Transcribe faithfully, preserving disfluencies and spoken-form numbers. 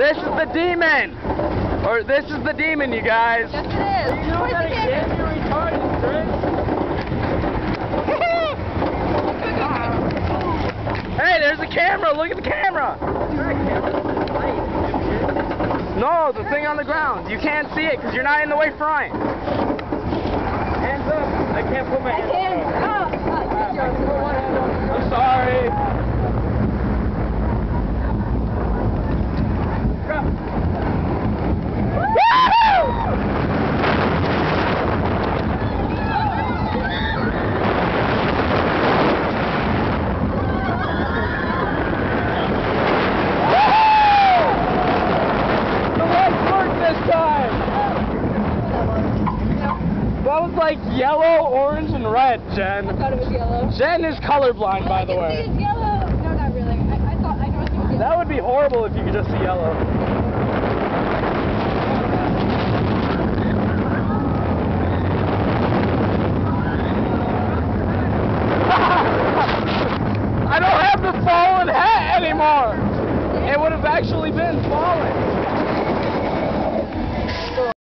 This is the demon! Or this is the demon, you guys. Yes, it is. You know that again, you retarded, Chris. Hey, there's a camera. Look at the camera. No, the thing on the ground. You can't see it because you're not in the way front. Hands up. I can't put my hands up. I'm sorry. That was like yellow, orange, and red, Jen. I thought it was yellow. Jen is colorblind, by the way. It's yellow. No, not really. I, I thought I know it was yellow. That would be horrible if you could just see yellow. I don't have the fallen hat anymore. It would have actually been fallen.